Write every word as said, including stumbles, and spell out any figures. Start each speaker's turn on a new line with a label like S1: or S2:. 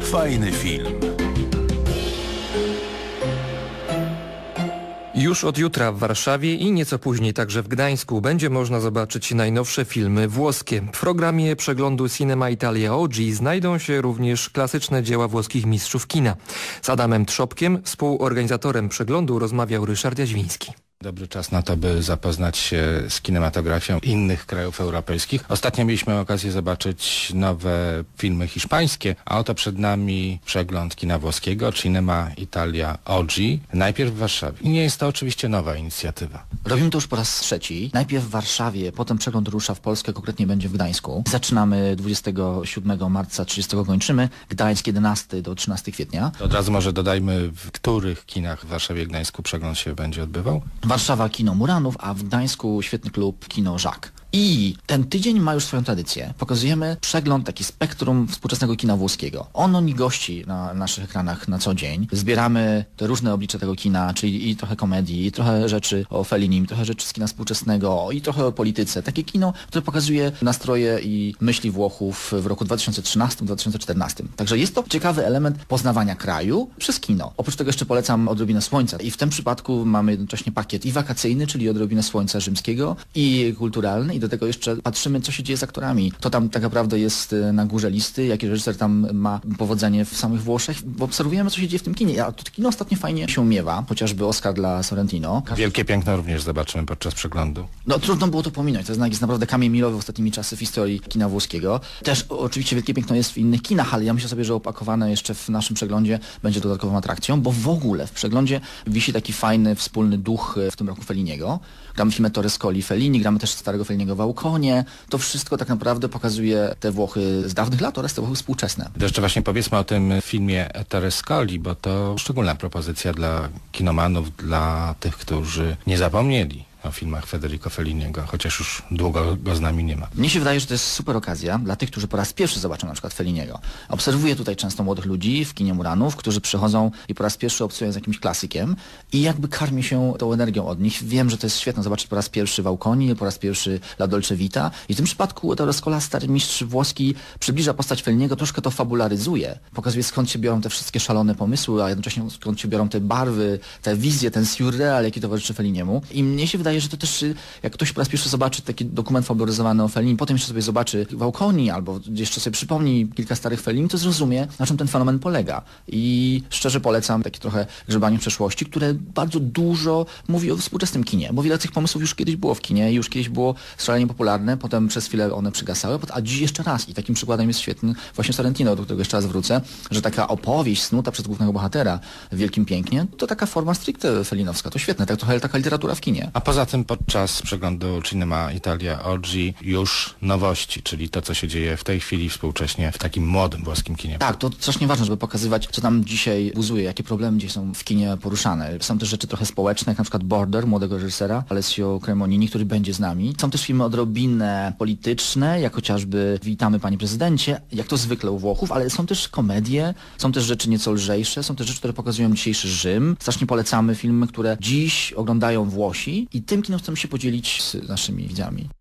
S1: Fajny film.
S2: Już od jutra w Warszawie i nieco później także w Gdańsku będzie można zobaczyć najnowsze filmy włoskie. W programie przeglądu Cinema Italia O G znajdą się również klasyczne dzieła włoskich mistrzów kina. Z Adamem Trzopkiem, współorganizatorem przeglądu, rozmawiał Ryszard Jaźwiński.
S3: Dobry czas na to, by zapoznać się z kinematografią innych krajów europejskich. Ostatnio mieliśmy okazję zobaczyć nowe filmy hiszpańskie, a oto przed nami przegląd kina włoskiego, Cinema Italia O G, najpierw w Warszawie. I nie jest to oczywiście nowa inicjatywa.
S4: Robimy to już po raz trzeci. Najpierw w Warszawie, potem przegląd rusza w Polskę, konkretnie będzie w Gdańsku. Zaczynamy dwudziestego siódmego marca, trzydziestego kończymy. Gdańsk jedenastego do trzynastego kwietnia.
S3: To od razu może dodajmy, w których kinach w Warszawie i Gdańsku przegląd się będzie odbywał.
S4: Warszawa Kino Muranów, a w Gdańsku świetny klub Kino Żak. I ten tydzień ma już swoją tradycję. Pokazujemy przegląd, taki spektrum współczesnego kina włoskiego. Ono nie gości na naszych ekranach na co dzień. Zbieramy te różne oblicze tego kina, czyli i trochę komedii, i trochę rzeczy o Fellinim, trochę rzeczy z kina współczesnego, i trochę o polityce. Takie kino, które pokazuje nastroje i myśli Włochów w roku dwa tysiące trzynastym do dwa tysiące czternastego. Także jest to ciekawy element poznawania kraju przez kino. Oprócz tego jeszcze polecam Odrobinę Słońca. I w tym przypadku mamy jednocześnie pakiet i wakacyjny, czyli Odrobinę Słońca rzymskiego, i kulturalny. I do tego jeszcze patrzymy, co się dzieje z aktorami. Kto tam tak naprawdę jest na górze listy, jaki reżyser tam ma powodzenie w samych Włoszech. Bo obserwujemy, co się dzieje w tym kinie. A to kino ostatnio fajnie się miewa, chociażby Oscar dla Sorrentino.
S3: Wielkie piękno również zobaczymy podczas przeglądu.
S4: No trudno było to pominąć. To jest naprawdę kamień milowy ostatnimi czasy w historii kina włoskiego. Też oczywiście Wielkie piękno jest w innych kinach, ale ja myślę sobie, że opakowane jeszcze w naszym przeglądzie będzie dodatkową atrakcją, bo w ogóle w przeglądzie wisi taki fajny, wspólny duch w tym roku Felliniego. Gramy filmy Torrescoli, Fellini, gramy też starego Felliniego w Aukonie. To wszystko tak naprawdę pokazuje te Włochy z dawnych lat oraz te Włochy współczesne.
S3: To jeszcze właśnie powiedzmy o tym filmie Torrescoli, bo to szczególna propozycja dla kinomanów, dla tych, którzy nie zapomnieli o filmach Federico Felliniego, chociaż już długo go z nami nie ma.
S4: Mnie się wydaje, że to jest super okazja dla tych, którzy po raz pierwszy zobaczą na przykład Felliniego. Obserwuję tutaj często młodych ludzi w kinie Muranów, którzy przychodzą i po raz pierwszy obcują z jakimś klasykiem i jakby karmi się tą energią od nich. Wiem, że to jest świetne zobaczyć po raz pierwszy w Aukonii, po raz pierwszy La Dolce Vita i w tym przypadku Torrescola, stary mistrz włoski, przybliża postać Felliniego, troszkę to fabularyzuje, pokazuje skąd się biorą te wszystkie szalone pomysły, a jednocześnie skąd się biorą te barwy, te wizje, ten surreal, jaki towarzyszy Felliniemu. I mnie się wydaje, że to też, jak ktoś po raz pierwszy zobaczy taki dokument fabularyzowany o Fellinim, potem jeszcze sobie zobaczy w Aukonii albo jeszcze sobie przypomni kilka starych Fellini, to zrozumie, na czym ten fenomen polega. I szczerze polecam takie trochę grzebanie w przeszłości, które bardzo dużo mówi o współczesnym kinie, bo wiele tych pomysłów już kiedyś było w kinie, już kiedyś było szalenie popularne, potem przez chwilę one przygasały, a dziś jeszcze raz. I takim przykładem jest świetny właśnie Sorrentino, do którego jeszcze raz wrócę, że taka opowieść snuta przez głównego bohatera w Wielkim Pięknie, to taka forma stricte fellinowska. To świetne, tak trochę taka literatura w kinie.
S3: A poza tym podczas przeglądu Cinema Italia O G już nowości, czyli to, co się dzieje w tej chwili współcześnie w takim młodym włoskim kinie.
S4: Tak, to strasznie ważne, żeby pokazywać, co tam dzisiaj buzuje, jakie problemy gdzieś są w kinie poruszane. Są też rzeczy trochę społeczne, jak na przykład Border, młodego reżysera, Alessio Cremonini, który będzie z nami. Są też filmy odrobinę polityczne, jak chociażby Witamy Panie Prezydencie, jak to zwykle u Włochów, ale są też komedie, są też rzeczy nieco lżejsze, są też rzeczy, które pokazują dzisiejszy Rzym. Strasznie polecamy filmy, które dziś oglądają Włosi i tym kinem chcemy się podzielić z naszymi widzami.